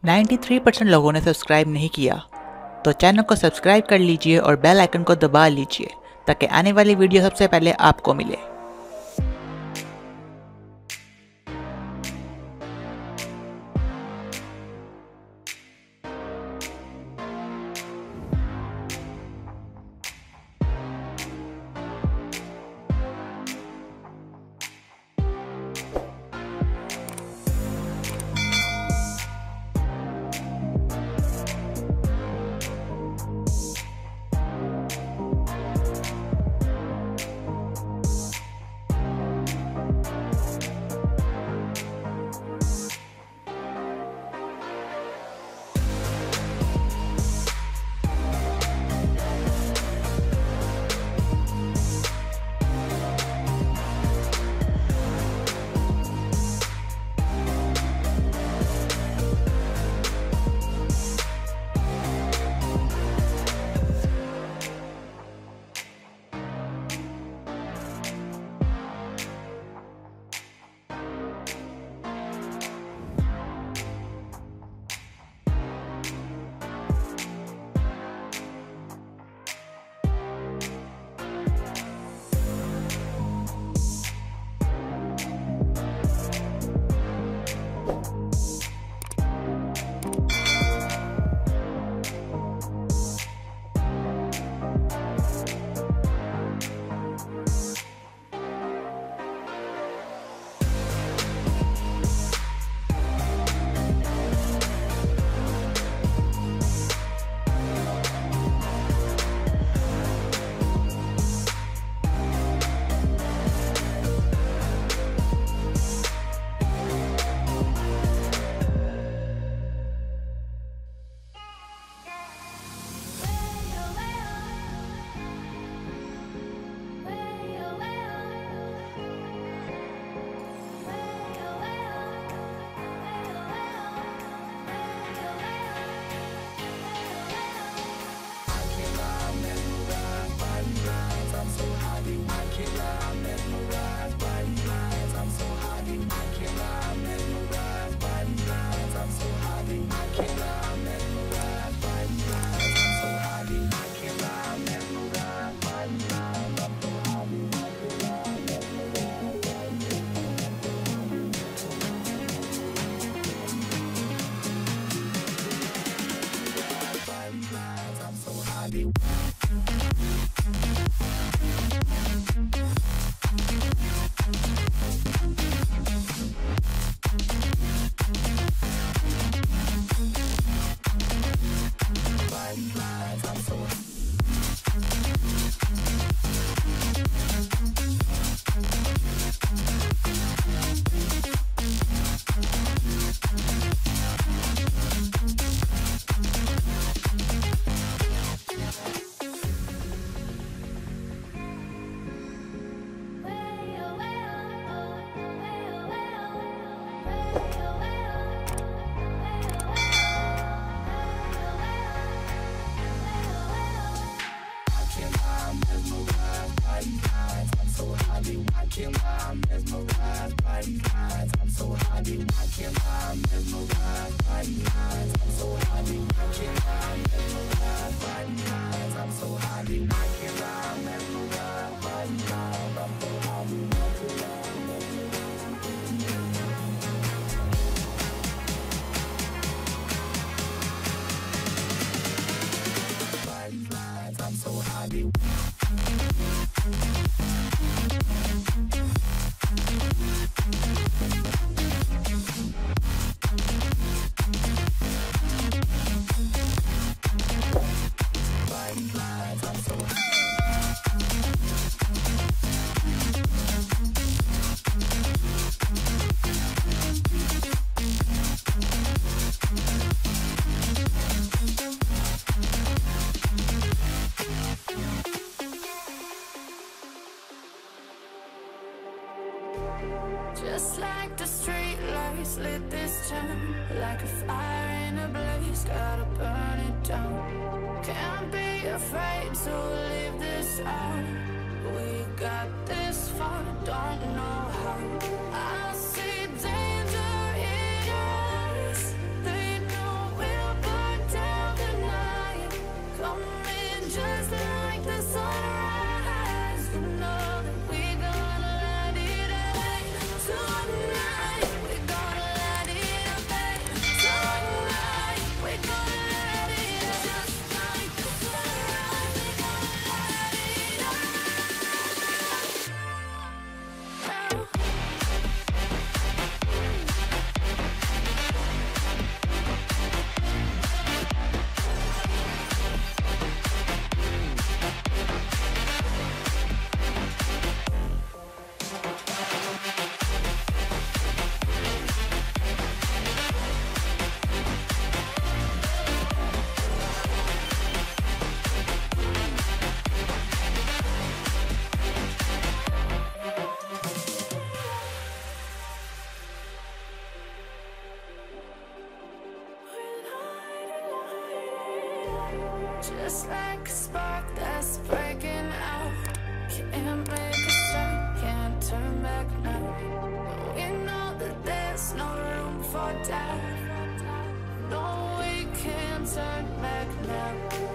93% लोगों ने सब्सक्राइब नहीं किया, तो चैनल को सब्सक्राइब कर लीजिए और बेल आइकन को दबा लीजिए ताकि आने वाली वीडियो सबसे पहले आपको मिले। Just like the street lights lit this town, like a fire in a blaze, gotta burn it down. Can't be afraid to leave this out. We got this far, don't know how. I see danger in your eyes, they know just like a spark that's breaking out. Can't make a stop, can't turn back now. We know that there's no room for doubt. No, we can't turn back now.